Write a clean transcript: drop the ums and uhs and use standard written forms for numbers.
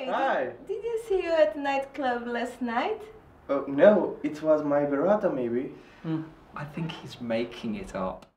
Hi. Did you see you at the nightclub last night? Oh, no, it was my verata maybe. I think he's making it up.